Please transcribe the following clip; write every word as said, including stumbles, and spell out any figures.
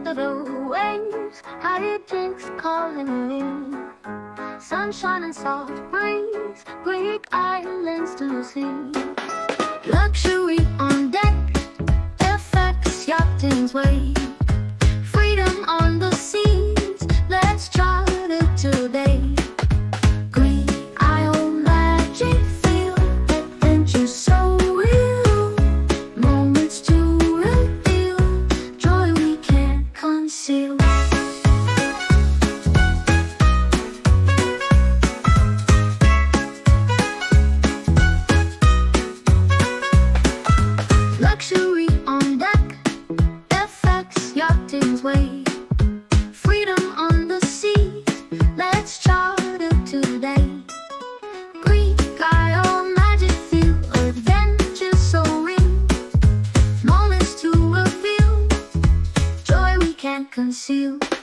of the waves, I hear jinks calling me. Sunshine and soft breeze, Greek islands to see. Luxury on deck, F X yachting's way. Freedom on the seas, let's chart it today. Green Isle magic feel, adventure so real. Moments to reveal, joy we can't conceal. Luxury on deck, F X yachting's way. Freedom on the seas, let's chart it today. Greek Isle magic feel, adventure so real. Moments to reveal, joy we can't conceal.